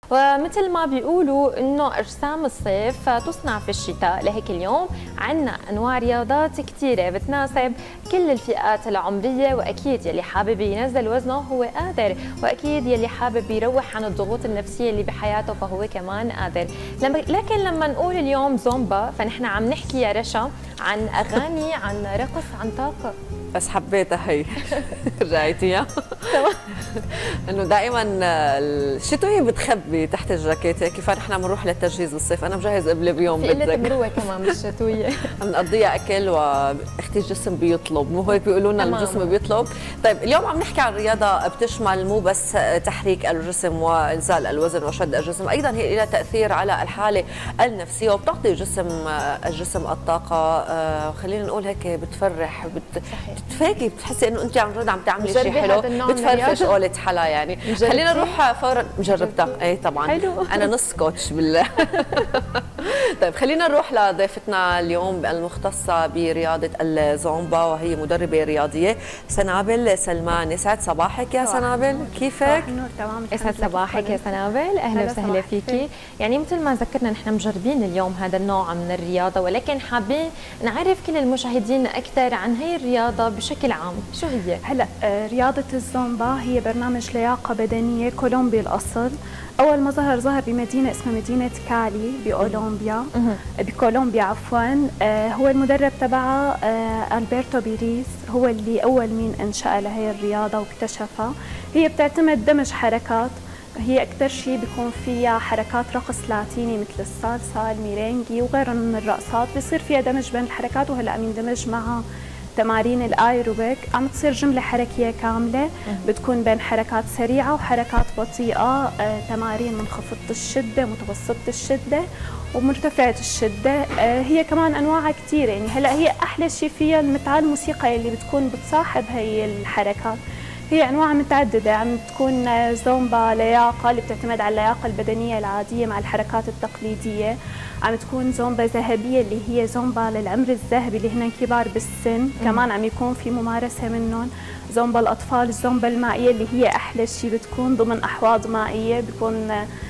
ومثل ما بيقولوا انه اجسام الصيف تصنع في الشتاء، لهيك اليوم عنا انواع رياضات كثيره بتناسب كل الفئات العمريه، واكيد يلي حابب ينزل وزنه هو قادر، واكيد يلي حابب يروح عن الضغوط النفسيه اللي بحياته فهو كمان قادر. لكن لما نقول اليوم زومبا فنحن عم نحكي يا رشا عن اغاني، عن رقص، عن طاقه. بس حبيتها هي رجعتيها انه دائما الشتويه بتخبي تحت الجاكيت، كيف نحن بنروح للتجهيز بالصيف. انا مجهز قبل بيوم في قله مروه كمان بالشتويه بنقضيها اكل واختي الجسم بيطلب، مو هيك بيقولوا لنا الجسم بيطلب. طيب اليوم عم نحكي عن رياضه بتشمل مو بس تحريك الجسم وانزال الوزن وشد الجسم، ايضا هي لها تاثير على الحاله النفسيه وبتعطي الجسم الطاقه. خلينا نقول هيك بتفرح، بتفاجئي، بتحسي انه انت عن جد عم تعملي شيء حلو، بتفرفش قولة حلا يعني. خلينا نروح فورا. جربتها اي طبعا حلو. انا نص كوتش بالله طيب خلينا نروح لضيفتنا اليوم المختصه برياضه الزومبا، وهي مدربه رياضيه سنابل سلمان. يسعد صباحك يا سنابل، كيفك؟ تمام. يسعد صباحك يا سنابل، اهلا وسهلا فيكي. يعني مثل ما ذكرنا نحن مجربين اليوم هذا النوع من الرياضه، ولكن حابين نعرف كل المشاهدين اكثر عن هي الرياضه بشكل عام. شو هي؟ هلا رياضه الزومبا هي برنامج لياقه بدنيه كولومبي الاصل. اول ما ظهر بمدينه اسمها مدينه كالي بكولومبيا عفوا. هو المدرب تبعها البرتو بيريز، هو اللي اول مين انشأ لهي الرياضه واكتشفها. هي بتعتمد دمج حركات، هي اكثر شيء بيكون فيها حركات رقص لاتيني مثل الصالسا، الميرينجي وغيرها من الرقصات، بيصير فيها دمج بين الحركات. وهلا عم يندمج معها تمارين الايروبيك، عم تصير جمله حركيه كامله بتكون بين حركات سريعه وحركات بطيئه، تمارين منخفضه الشده، متوسطه الشده ومرتفعه الشده. هي كمان انواعها كثير، يعني هلا هي احلى شيء فيها المتعه الموسيقى اللي بتكون بتصاحب هي الحركات. هي انواع متعدده، عم تكون زومبا لياقه اللي بتعتمد على اللياقه البدنيه العاديه مع الحركات التقليديه، عم تكون زومبا ذهبيه اللي هي زومبا للعمر الذهبي اللي هن كبار بالسن، كمان عم يكون في ممارسه منهم. زومبا الاطفال، الزومبا المائيه اللي هي احلى شيء، بتكون ضمن احواض مائيه، بيكون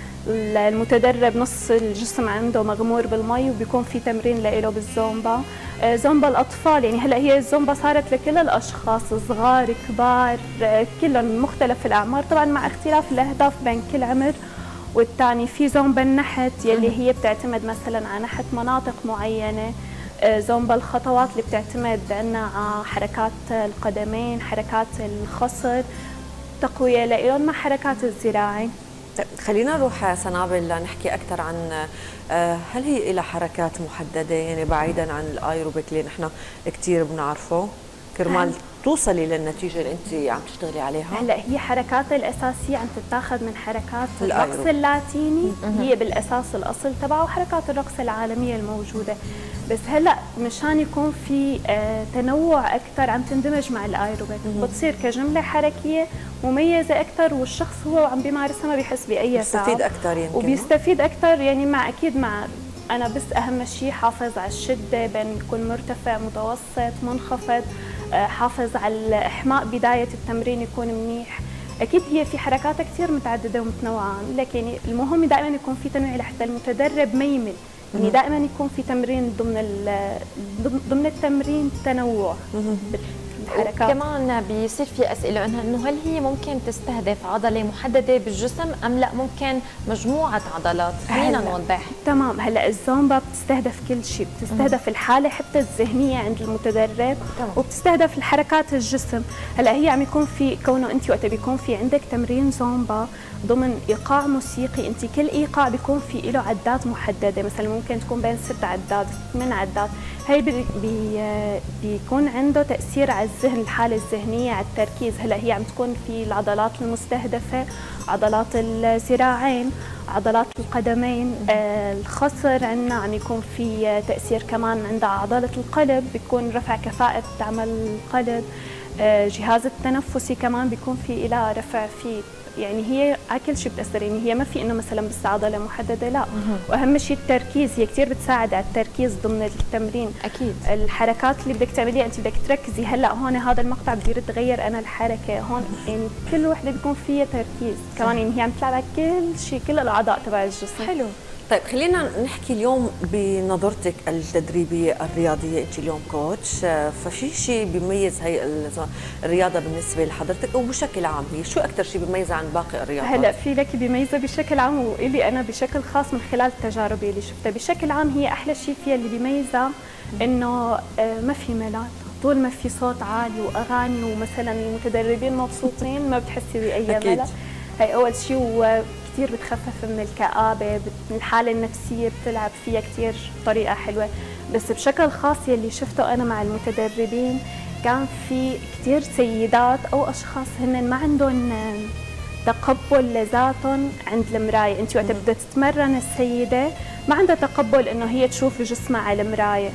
المتدرب نص الجسم عنده مغمور بالمي وبيكون في تمرين له بالزومبا. زومبا الاطفال يعني هلا هي الزومبا صارت لكل الاشخاص، صغار كبار كلهم مختلف الاعمار، طبعا مع اختلاف الاهداف بين كل عمر والثاني. في زومبا النحت يلي هي بتعتمد مثلا على نحت مناطق معينه. زومبا الخطوات اللي بتعتمد عندنا على حركات القدمين، حركات الخصر، تقويه لهم مع حركات الذراعين. خلينا نروح سنابل لنحكي اكثر عن هل هي لها حركات محدده، يعني بعيدا عن الايروبيك اللي نحن كثير بنعرفه كرمال توصلي للنتيجه اللي انت عم تشتغلي عليها؟ هلا هي حركاتها الاساسيه عم تتاخذ من حركات الرقص اللاتيني، هي بالاساس الاصل تبعه، وحركات الرقص العالميه الموجوده. بس هلا مشان يكون في تنوع اكثر عم تندمج مع الايروبيك، بتصير كجمله حركيه مميزه اكثر، والشخص هو عم بيمارسها ما بيحس باي تعب، بيستفيد اكثر يمكن، وبيستفيد اكثر يعني مع اكيد مع انا بس اهم شيء حافظ على الشده بين يكون مرتفع متوسط منخفض، حافظ على الاحماء بدايه التمرين يكون منيح. اكيد هي في حركات كثير متعدده ومتنوعه، لكن المهم دائما يكون في تنويع لحتى المتدرب ما يمل، يعني دائما يكون في تمرين ضمن التمرين تنوع بالحركات. كمان بيصير في اسئله انه هل هي ممكن تستهدف عضله محدده بالجسم ام لا ممكن مجموعه عضلات؟ خلينا نوضح. تمام. هلا الزومبا بتستهدف كل شيء، بتستهدف الحاله حتى الذهنيه عند المتدرب، وبتستهدف الحركات الجسم. هلا هي عم يكون في كونه انت وقت بيكون في عندك تمرين زومبا ضمن ايقاع موسيقي، انت كل ايقاع بيكون في له عدات محدده، مثلا ممكن تكون بين 6 عدات 8 عدات. هي بيكون عنده تاثير على الذهن، الحاله الذهنيه، على التركيز. هلا هي عم تكون في العضلات المستهدفه، عضلات الذراعين، عضلات القدمين، الخصر عندنا عم يكون في تاثير كمان عند عضله القلب، بيكون رفع كفاءه عمل القلب. جهاز التنفسي كمان بيكون في إلى رفع فيه، يعني هي على كل شيء بتاثر، يعني هي ما في انه مثلا بس عضله محدده لا. واهم شيء التركيز، هي كثير بتساعد على التركيز ضمن التمرين. اكيد الحركات اللي بدك تعمليها انت بدك تركزي، هلا هون هذا المقطع بدي ارد اغير انا الحركه هون، يعني كل وحده بيكون فيها تركيز كمان، يعني هي عم تلعب على كل شيء، كل الاعضاء تبع الجسم. حلو. طيب خلينا نحكي اليوم بنظرتك التدريبيه الرياضيه، انت اليوم كوتش، ففي شيء بيميز هي الرياضه بالنسبه لحضرتك وبشكل عام، هي شو اكثر شيء بيميزها عن باقي الرياضات؟ هلا في لك بيميزها بشكل عام والي انا بشكل خاص من خلال تجاربي اللي شفتها. بشكل عام هي احلى شيء فيها اللي بيميزها انه ما في ملل، طول ما في صوت عالي واغاني ومثلا المتدربين مبسوطين ما بتحسي باي ملل. هي اول شيء، وكثير بتخفف من الكآبه، من الحاله النفسيه بتلعب فيها كثير بطريقه حلوه. بس بشكل خاص يلي شفته انا مع المتدربين كان في كثير سيدات او اشخاص هن ما عندهم تقبل لذاتهم عند المرايه. انت وقت بدها تتمرن السيده ما عندها تقبل انه هي تشوف جسمها على المرايه،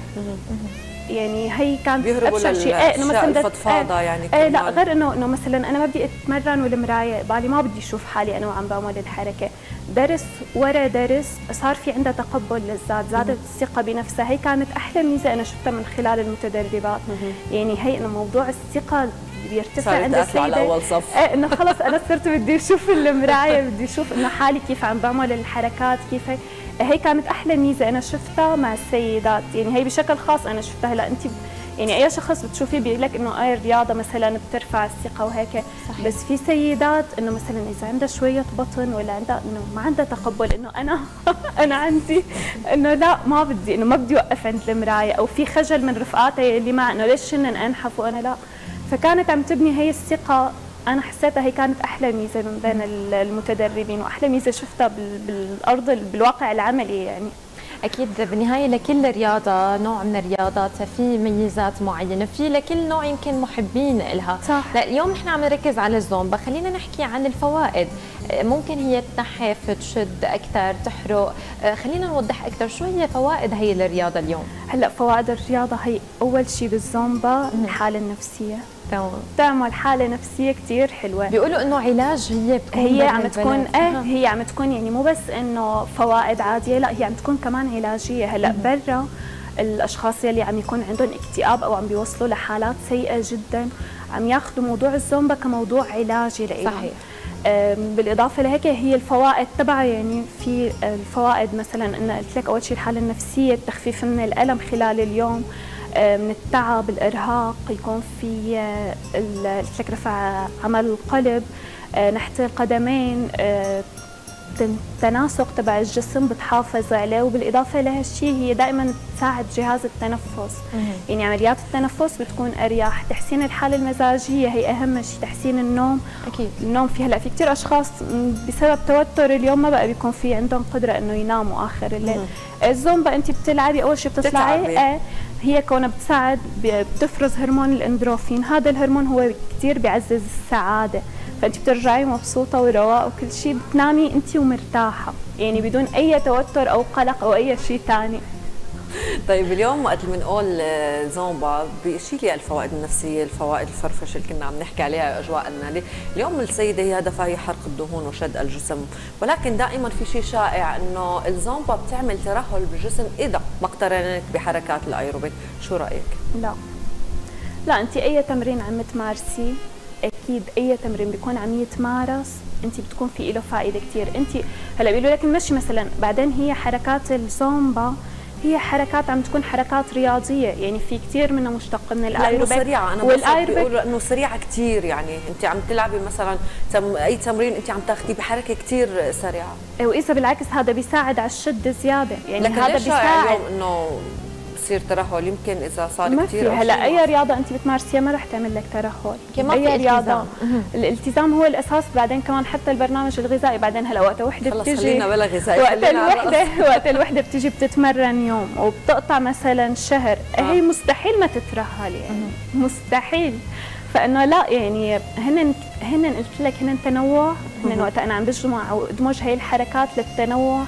يعني هي كانت ابشع شيء. انه مثلا الفضفاضه يعني لا غير انه مثلا انا ما بدي اتمرن والمرايه بالي ما بدي اشوف حالي انا وعم بعمل الحركه. درس ورا درس صار في عندها تقبل للذات، زادت الثقه بنفسها. هي كانت احلى ميزه انا شفتها من خلال المتدربات. يعني هي انه موضوع الثقه بيرتفع عند السيده على اول صف. انه خلص انا صرت بدي اشوف المرايه، بدي اشوف انه حالي كيف عم بعمل الحركات كيف. هي كانت احلى ميزه انا شفتها مع السيدات، يعني هي بشكل خاص انا شفتها. هلا انت يعني اي شخص بتشوفيه بيقول لك انه اي الرياضه مثلا بترفع الثقه وهيك. صحيح. بس في سيدات انه مثلا اذا عندها شويه بطن ولا عندها انه ما عندها تقبل انه انا عندي انه لا ما بدي، انه ما بدي اوقف عند المرايه، او في خجل من رفقاتي اللي معه انه ليش هن انحف وانا لا. فكانت عم تبني هي الثقه. انا حسيتها هي كانت احلى ميزه من بين المتدربين، واحلى ميزه شفتها بالارض بالواقع العملي. يعني اكيد بالنهايه لكل رياضه نوع من الرياضات في ميزات معينه، في لكل نوع يمكن محبين لها. صح. لا اليوم نحن عم نركز على الزومبا، خلينا نحكي عن الفوائد. ممكن هي تنحف، تشد اكثر، تحرق، خلينا نوضح اكثر شو هي فوائد هي الرياضه اليوم. هلا فوائد الرياضه هي اول شيء بالزومبا الحاله النفسيه، بتعمل حاله نفسيه كثير حلوه. بيقولوا انه علاج هي بتكون، هي عم تكون هي عم تكون يعني مو بس انه فوائد عاديه، لا هي عم تكون كمان علاجيه. هلا برا الاشخاص يلي عم يكون عندهم اكتئاب او عم بيوصلوا لحالات سيئه جدا عم ياخذوا موضوع الزومبا كموضوع علاجي لإلهم. صحيح. بالاضافه لهيك هي الفوائد تبعها، يعني في الفوائد مثلا ان قلت لك اول شيء الحاله النفسيه، التخفيف من الالم خلال اليوم، من التعب، الارهاق، يكون في قلت لك رفع عمل القلب، نحت القدمين، التناسق تبع الجسم بتحافظ عليه. وبالاضافه لهالشيء هي دائما بتساعد جهاز التنفس. يعني عمليات التنفس بتكون اريح. تحسين الحاله المزاجيه هي اهم شيء. تحسين النوم، اكيد النوم في هلا في كثير اشخاص بسبب توتر اليوم ما بقى بيكون في عندهم قدره انه يناموا اخر الليل. الزومبا انت بتلعبي اول شيء بتطلعي هي كونها بتساعد بتفرز هرمون الاندروفين. هذا الهرمون هو كثير بيعزز السعاده، فانت بترجعي مبسوطه ورواق وكل شيء، بتنامي انت ومرتاحه، يعني بدون اي توتر او قلق او اي شيء ثاني. طيب اليوم وقت بنقول زومبا بشيلي الفوائد النفسيه، الفوائد الفرفشه اللي كنا عم نحكي عليها، اجواء النادي، اليوم السيده هي هدفها هي حرق الدهون وشد الجسم، ولكن دائما في شيء شائع انه الزومبا بتعمل ترهل بالجسم اذا ما اقترنت بحركات الايروبيك، شو رايك؟ لا انت اي تمرين عم تمارسي، اكيد اي تمرين بيكون عم يتمارس انت بتكون في له فائده كثير. انت هلا بيقولوا لك المشي مثلا، بعدين هي حركات الزومبا هي حركات عم تكون حركات رياضيه، يعني في كثير منها مشتق من الايروبيك. سريعه، انا بيقولوا انه سريعه كثير، يعني انت عم تلعبي مثلا اي تمرين انت عم تاخذيه بحركه كثير سريعه. واذا بالعكس هذا بيساعد على الشد زياده، يعني لكن هذا بيساعد اليوم انه بصير ترهل يمكن اذا صار كثير. هلا اي رياضه انت بتمارسيها ما رح تعمل لك ترهل، اي رياضه. الالتزام هو الاساس. بعدين كمان حتى البرنامج الغذائي، بعدين هلا وقت وحده بتيجي، خلينا بلا غذائي، وقت الوحده بتيجي بتتمرن يوم وبتقطع مثلا شهر، هي مستحيل ما تترهل، يعني مستحيل. فانه لا يعني هن قلت لك هن تنوع، هن وقت انا عم بجمع او ادمج هي الحركات للتنوع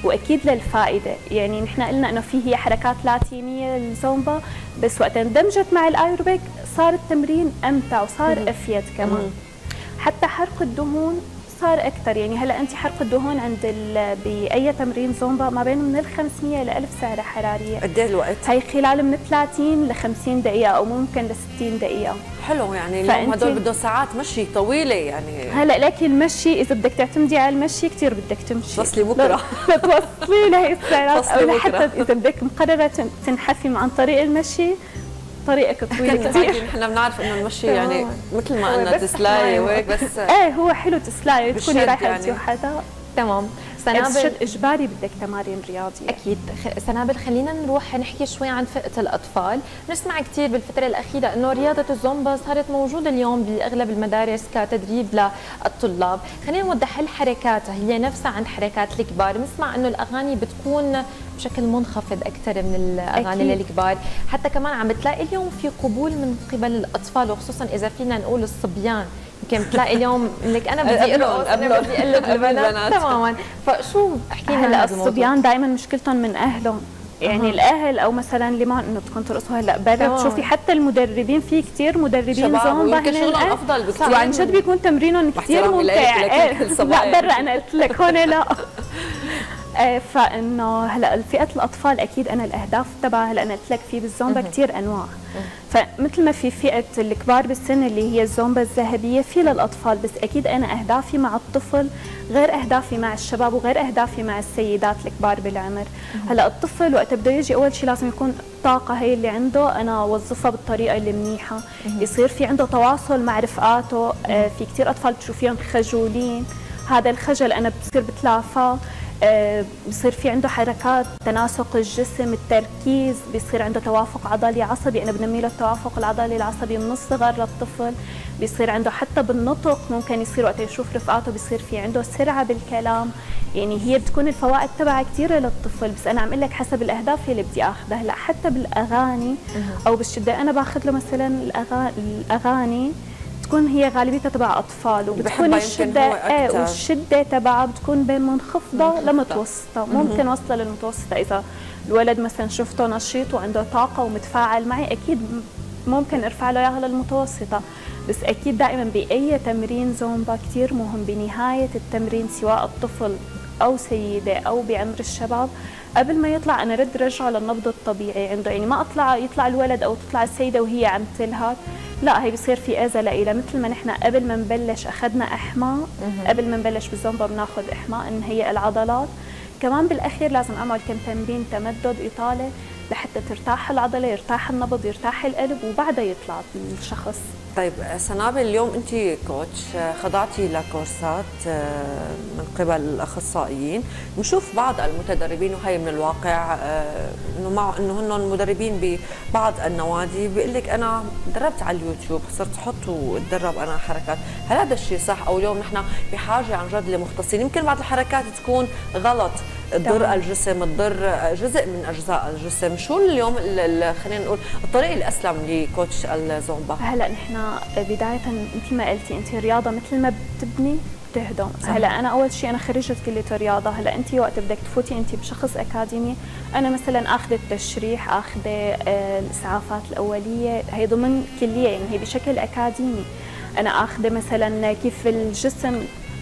واكيد للفائده. يعني نحن قلنا انه في هي حركات لاتينيه الزومبا، بس وقت اندمجت مع الايروبيك صار التمرين امتع وصار افيد كمان. حتى حرق الدهون صار اكثر. يعني هلا انت حرق الدهون عند باي تمرين زومبا ما بين من ال 500 ل 1000 سعره حراريه. قد ايه الوقت؟ هي خلال من 30 ل 50 دقيقه او ممكن ل 60 دقيقه. حلو. يعني اليوم هدول بدهم ساعات مشي طويله يعني. هلا لكن المشي اذا بدك تعتمدي على المشي كثير بدك تمشي. توصلي بكره توصلي لهي السعرات، او لحتى اذا بدك مقرره تنحفي عن طريق المشي طريقك طويله كثير. نحن بنعرف انه المشي يعني مثل ما قلنا تسلاي وهيك، بس ايه هو حلو تسلاي تكوني رايحه انت وحدا. تمام. سنابل اجباري بدك تمارين رياضيه. اكيد. سنابل خلينا نروح نحكي شوي عن فئه الاطفال. نسمع كثير بالفتره الاخيره انه رياضه الزومبا صارت موجوده اليوم باغلب المدارس كتدريب للطلاب. خلينا نوضح هل حركاتها هي نفسها عند حركات الكبار؟ بنسمع انه الاغاني بتكون بشكل منخفض اكثر من الاغاني للكبار، حتى كمان عم بتلاقي اليوم في قبول من قبل الاطفال، وخصوصا اذا فينا نقول الصبيان. يمكن تلاقي اليوم لك انا بدي ارقص، انا بدي اقلد البنات تماما. فشو احكي لنا هلا الصبيان دائما مشكلتهم من اهلهم. يعني الاهل او مثلا اللي ما انه بدكم ترقصوا هلا برا، بتشوفي حتى المدربين، في كثير مدربين زومبا هن شغلهم افضل بكثير، وعن جد بيكون تمرينهم كثير ممتع. لا برا انا قلت لك هون لا. فانه هلا فئه الاطفال اكيد انا الاهداف تبعها هلا انا قلت لك في بالزومبا كثير انواع. فمثل ما في فئه الكبار بالسن اللي هي الزومبا الذهبيه، في للاطفال، بس اكيد انا اهدافي مع الطفل غير اهدافي مع الشباب وغير اهدافي مع السيدات الكبار بالعمر. هلا الطفل وقت بده يجي اول شيء لازم يكون الطاقه هي اللي عنده انا اوظفها بالطريقه اللي منيحه، يصير في عنده تواصل مع رفقاته. في كثير اطفال بتشوفيهم خجولين، هذا الخجل انا بصير بتلافاه. بصير في عنده حركات تناسق الجسم، التركيز، بيصير عنده توافق عضلي عصبي، انا بنمي له التوافق العضلي العصبي من الصغر للطفل. بيصير عنده حتى بالنطق، ممكن يصير وقت يشوف رفقاته بيصير في عنده سرعه بالكلام. يعني هي بتكون الفوائد تبعها كثيره للطفل، بس انا عم اقول لك حسب الاهداف اللي بدي اخذها. هلا حتى بالاغاني او بالشده انا باخذ له مثلا الاغاني تكون هي غالبيتها تبع اطفال، وبتكون الشده والشده تبعها بتكون بين منخفضه لمتوسطه. ممكن وصله للمتوسطه اذا الولد مثلا شفته نشيط وعنده طاقه ومتفاعل معي، اكيد ممكن ارفع له اياها للمتوسطه. بس اكيد دائما باي تمرين زومبا كثير مهم بنهايه التمرين سواء الطفل او سيده او بعمر الشباب، قبل ما يطلع انا رجعه للنبض الطبيعي عنده. يعني ما يطلع الولد او تطلع السيده وهي عم تلهث، لا هي بصير في اذى لها. مثل ما نحن قبل ما نبلش اخذنا احماء، قبل ما نبلش بالزومبا بناخذ احماء نهيئ العضلات. كمان بالاخير لازم اعمل كم تمرين تمدد اطاله لحتى ترتاح العضله، يرتاح النبض، يرتاح القلب، وبعدها يطلع الشخص. طيب سنابل، اليوم انت كوتش خضعتي لكورسات من قبل الاخصائيين. بنشوف بعض المتدربين، وهي من الواقع انه مع انه هن مدربين ببعض النوادي، بيقول لك انا دربت على اليوتيوب، صرت احط واتدرب انا حركات. هل هذا الشيء صح؟ او اليوم نحن بحاجه عن جد لمختصين؟ يمكن بعض الحركات تكون غلط، تضر الجسم، تضر جزء من اجزاء الجسم. شو اليوم خلينا نقول الطريق الاسلم لكوتش الزومبا؟ هلا نحن بدايه مثل ما قلتي انت، الرياضه مثل ما بتبني بتهدم. هلا انا اول شيء انا خريجه كليه الرياضه. هلا انت وقت بدك تفوتي انت بشخص اكاديمي، انا مثلا اخذ التشريح، اخذ الاسعافات الاوليه، هي ضمن كليه، يعني هي بشكل اكاديمي. انا اخذ مثلا كيف الجسم،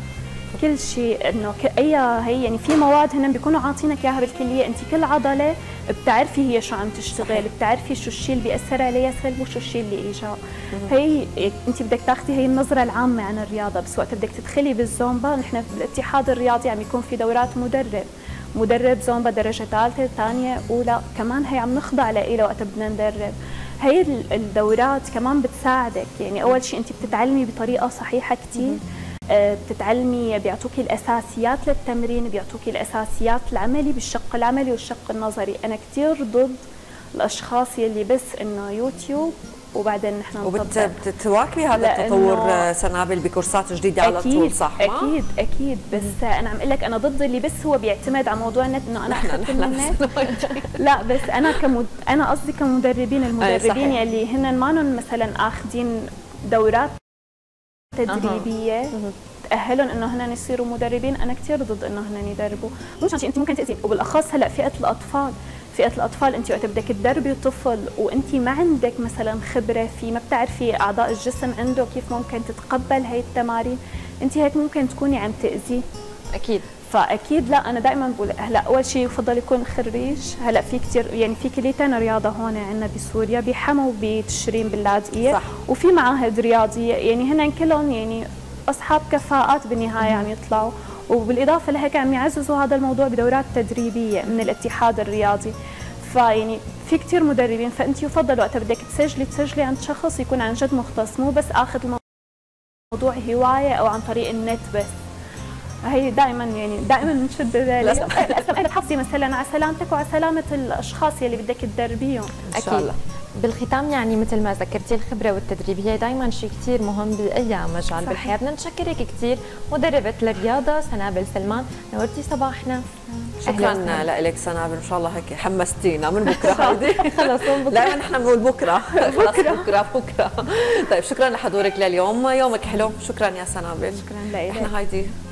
كل شيء، انه هي يعني في مواد هن بيكونوا عاطينك اياها بالكليه، انت كل عضله بتعرفي هي شو عم تشتغل، بتعرفي شو الشيء اللي بياثر عليها سلب وشو الشيء اللي ايجاب. هي انت بدك تاخذي هي النظره العامه عن الرياضه، بس وقت بدك تدخلي بالزومبا نحن بالاتحاد الرياضي عم يكون في دورات مدرب زومبا درجه ثالثه، ثانيه، اولى، كمان هي عم نخضع لها وقت بدنا ندرب. هي الدورات كمان بتساعدك، يعني اول شيء انت بتتعلمي بطريقه صحيحه كثير، بتتعلمي، بيعطوكي الاساسيات للتمرين، بيعطوكي الاساسيات العملي بالشق العملي والشق النظري. انا كثير ضد الاشخاص يلي بس انه يوتيوب وبعدين نحن نطبق. وبتواكبي هذا التطور سنابل بكورسات جديده على طول، صح؟ اكيد بس انا عم اقول لك انا ضد اللي بس هو بيعتمد على موضوع النت، انه انا اخذت من النت. لا بس انا قصدي كمدربين، المدربين يلي هن مانن مثلا اخذين دورات تدريبيه بتاهلهم انه هن يصيروا مدربين، انا كثير ضد انه هن يدربوا، مش عشان انت ممكن تاذي، وبالاخص هلا فئه الاطفال انت وقت بدك تدربي طفل وانت ما عندك مثلا خبره فيه، ما بتعرفي اعضاء الجسم عنده كيف ممكن تتقبل هي التمارين، انت هيك ممكن تكوني عم تاذيه. اكيد. فاكيد لا، انا دائما بقول هلا اول شيء يفضل يكون خريج. هلا في كثير يعني في كليتين رياضه هون عندنا بسوريا بيحموا بتشرين باللاذقيه، وفي معاهد رياضيه يعني هن كلهم يعني اصحاب كفاءات بالنهايه عم يطلعوا، وبالاضافه لهيك عم يعززوا هذا الموضوع بدورات تدريبيه من الاتحاد الرياضي. فيعني في كثير مدربين، فانت يفضل وقت بدك تسجلي عند شخص يكون عن جد مختص، مو بس اخذ الموضوع هوايه او عن طريق النت بس. هي دائما بنشد ذلك. انا بتحافظي مثلا على سلامتك وعلى سلامه الاشخاص يلي بدك تدربيهم. اكيد. بالختام يعني مثل ما ذكرتي الخبره والتدريب هي دائما شيء كثير مهم باي مجال بالحياه. بدنا نشكرك كثير مدربه الرياضه سنابل سلمان، نورتي صباحنا. شكرا لك سنابل، ان شاء الله هيك حمستينا من بكره. هيدي خلص من بكره، لا نحن بنقول بكره. بكره. طيب شكرا لحضورك لليوم، يومك حلو. شكرا يا سنابل. شكرا لك. احنا هيدي